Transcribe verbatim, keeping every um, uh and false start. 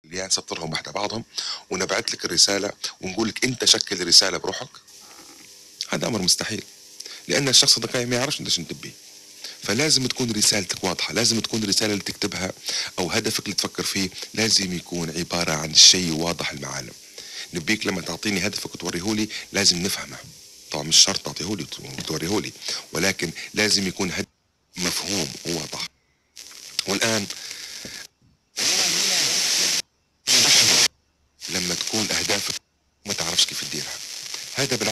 يعني نسطرهم واحدة بعضهم ونبعت لك الرسالة ونقول لك انت شكل الرسالة بروحك، هذا امر مستحيل، لان الشخص ده ما يعرفش انت شو تبيه. فلازم تكون رسالتك واضحة، لازم تكون الرسالة اللي تكتبها او هدفك اللي تفكر فيه لازم يكون عبارة عن شيء واضح المعالم. نبيك لما تعطيني هدفك وتوريهولي لازم نفهمه، طبعا مش شرط تعطيهولي وتوريهولي، ولكن لازم يكون هدف مفهوم وواضح.